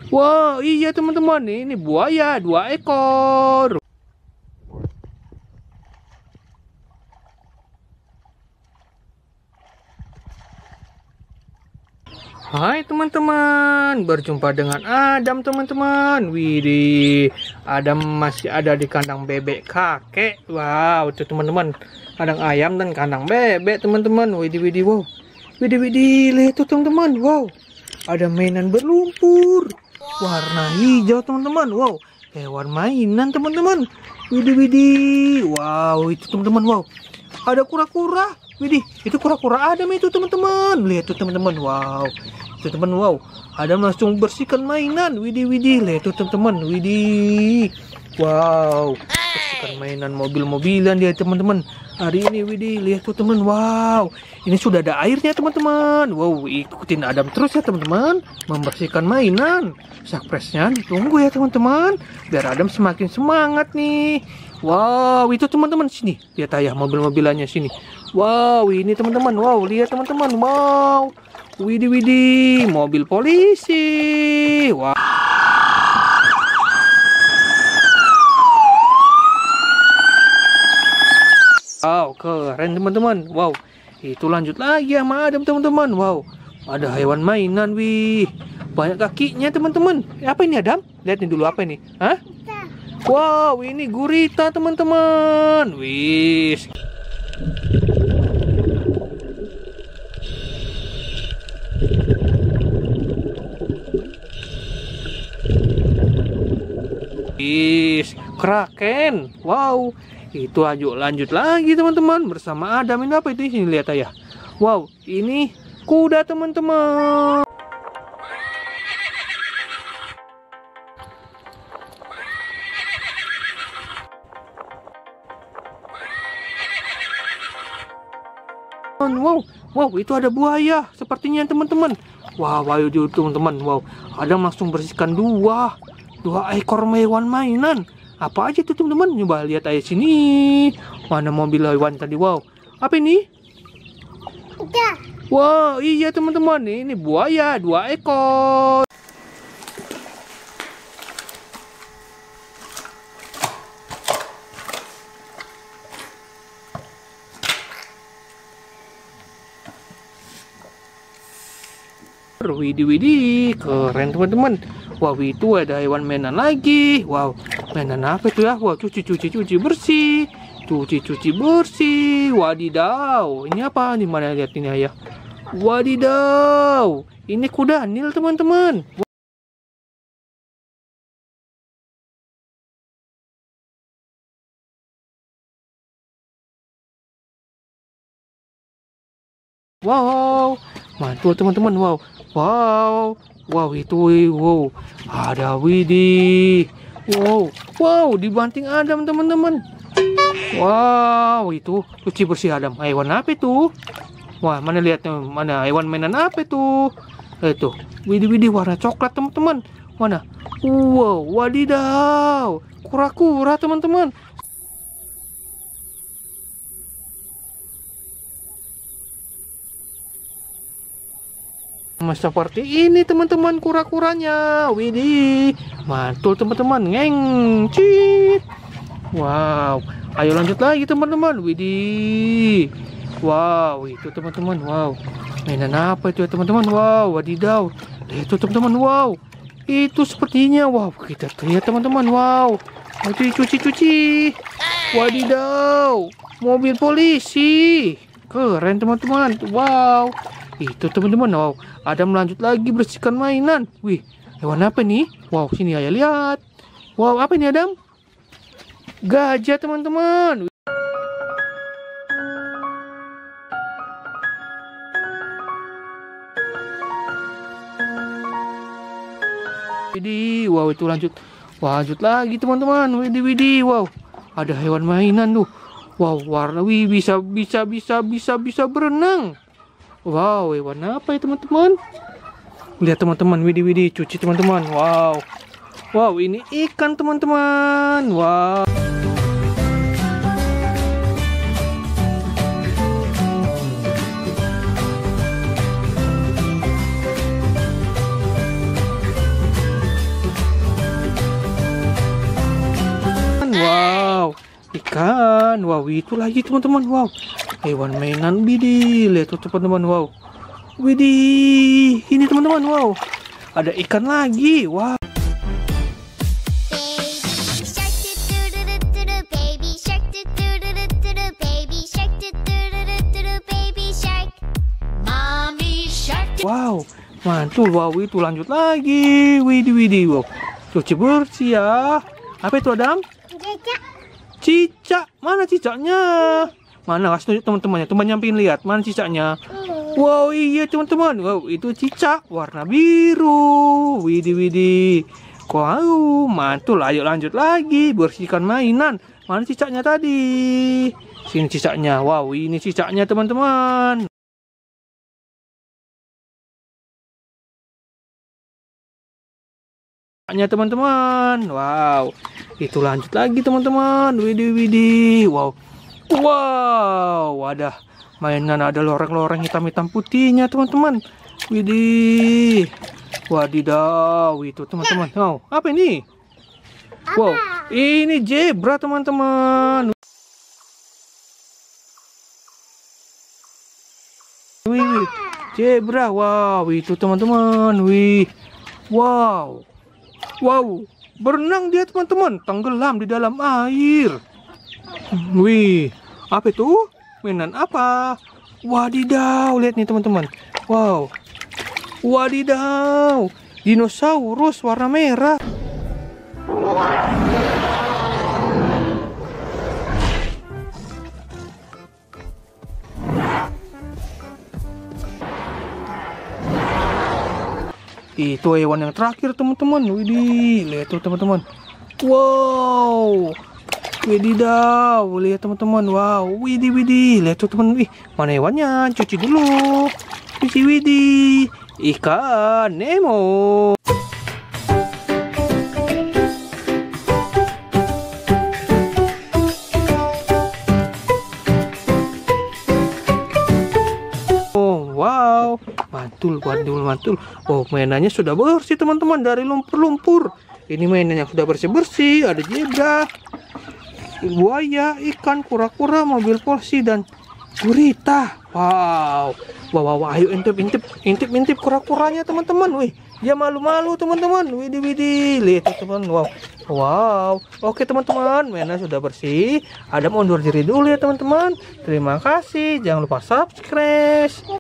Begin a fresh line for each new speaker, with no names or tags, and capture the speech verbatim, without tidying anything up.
Wah, iya teman-teman, ini buaya dua ekor. Hai teman-teman, berjumpa dengan Adam teman-teman. Widih, Adam masih ada di kandang bebek kakek. Wow, itu teman-teman, kandang ayam dan kandang bebek teman-teman. Widih, widih, wow. Widih, widih, lihat tuh teman-teman. Wow, ada mainan berlumpur warna hijau teman-teman. Wow, hewan mainan teman-teman. Widih, widih, wow, itu teman-teman. Wow, ada kura-kura. Widih, itu kura-kura Adam itu teman-teman. Lihat tuh teman-teman. Wow, itu teman. Wow, Adam langsung bersihkan mainan. Widih, widih, lihat tuh teman-teman. Widih, wow, bersihkan mainan mobil-mobilan dia teman-teman. Hari ini widih, lihat tuh teman. Wow, ini sudah ada airnya teman-teman. Wow, ikutin Adam terus ya teman-teman, membersihkan mainan. Surprise-nya ditunggu ya teman-teman, biar Adam semakin semangat nih. Wow, itu teman-teman, sini lihat ayah mobil-mobilannya sini. Wow, ini teman-teman. Wow, lihat teman-teman. Wow, widih, widih, mobil polisi. Wow. Wow, keren teman-teman. Wow, itu lanjut lagi sama Adam teman-teman. Wow, ada hewan mainan, wih, banyak kakinya teman-teman. Apa ini Adam? Lihat nih dulu, apa ini? Hah? Wow, ini gurita teman-teman. Wis. Wis, kraken. Wow, itu ayo lanjut lagi teman-teman bersama Adam. Ini apa itu? Sini lihat ayah. Wow, ini kuda teman-teman. Wow, wow, itu ada buaya sepertinya teman-teman. Wow, ayo teman-teman. Wow, Adam langsung bersihkan dua dua ekor hewan mainan. Apa aja tuh teman-teman? Coba lihat aja sini. Mana mobil hewan tadi? Wow, apa ini?
Udah.
Wow, iya teman-teman, ini buaya dua ekor. Widih, widih, keren teman-teman. Wow, itu ada hewan mainan lagi. Wow, mainan apa itu ya? Wow, cuci cuci cuci bersih, cuci cuci bersih. Wadidaw, ini apa? Di mana lihat ini ayah? Wadidaw, ini kuda Nil teman-teman. Wow, mantul teman-teman. Wow, wow, wow, itu wow, ada widih. Wow, wow, dibanting Adam teman-teman. Wow, itu cuci bersih Adam. Hewan apa itu? Wah, mana lihatnya? Mana hewan mainan apa itu? Itu, widih, widih, warna coklat teman-teman. Mana? Wow, wadidaw, kura-kura teman-teman. Seperti ini teman-teman kura-kuranya. Widih, mantul teman-teman. Ngeng, cip. Wow, ayo lanjut lagi teman-teman. Widih, wow, itu teman-teman. Wow, mainan apa itu ya teman-teman? Wow, wadidaw, itu teman-teman. Wow, itu sepertinya. Wow, kita lihat teman-teman. Wow, cuci cuci cuci. Wadidaw, mobil polisi. Keren teman-teman. Wow, itu teman-teman. Wow, Adam lanjut lagi bersihkan mainan. Wih, hewan apa nih? Wow, sini ayah lihat. Wow, apa ini Adam? Gajah teman-teman. Widih, wow, itu lanjut. Wah, lanjut lagi teman-teman. Widih, widih, wow, ada hewan mainan tuh. Wow, warna, wih, bisa bisa bisa bisa bisa berenang. Wow, hewan apa ya teman-teman? Lihat teman-teman, widih, widih, cuci teman-teman. Wow, wow, ini ikan teman-teman. Wow. ikan. Wow, itu lagi teman-teman. Wow, hewan mainan. Widih, lihat tuh teman-teman. Wow, widih, ini teman-teman. Wow, ada ikan lagi. Wow. Wow, mantul. Wow, itu lanjut lagi. Widih, widih. Wow, cuci bersih ya. Apa itu Adam?
Cicak.
Cicak. Mana cicaknya? Mana? Kasih tunjuk teman-temannya. Teman nyampein lihat. Mana cicaknya? Wow, iya teman-teman. Wow, itu cicak warna biru. Widih, widih. Wow, mantul. Ayo lanjut lagi. Bersihkan mainan. Mana cicaknya tadi? Sini cicaknya. Wow, ini cicaknya teman-teman. Teman-teman, wow, itu lanjut lagi teman-teman. Widih, widih, wow, wow, wadah, mainan ada loreng-loreng hitam-hitam putihnya teman-teman. Widih, wadidaw, itu teman-teman. Wow, apa ini? Wow, ini zebra teman-teman. Wih, zebra, wow, itu teman-teman. Wih, wow. Wow, berenang dia teman-teman, tenggelam di dalam air. Wih, apa itu? Mainan apa? Wadidaw, lihat nih teman-teman. Wow, wadidaw, dinosaurus warna merah. Itu hewan yang terakhir teman-teman. Widih, lihat tuh teman-teman. Wow, wadidaw, lihat teman-teman. Wow, widih, widih, lihat tuh teman. Wih, mana hewannya? Cuci dulu. Cuci, widih, ikan Nemo. Wow, mantul, mantul, mantul. Oh, mainannya sudah bersih teman-teman dari lumpur-lumpur. Ini mainan yang sudah bersih-bersih. Ada zebra, buaya, ikan, kura-kura, mobil polisi, dan gurita. Wow, wow, wow, wow. Ayo intip, intip, intip, intip kura-kuranya teman-teman. Wih, dia malu-malu teman-teman. Widih, widih, lihat teman. Wow, wow. Oke teman-teman, mainan sudah bersih. Adam undur diri dulu ya teman-teman. Terima kasih. Jangan lupa subscribe.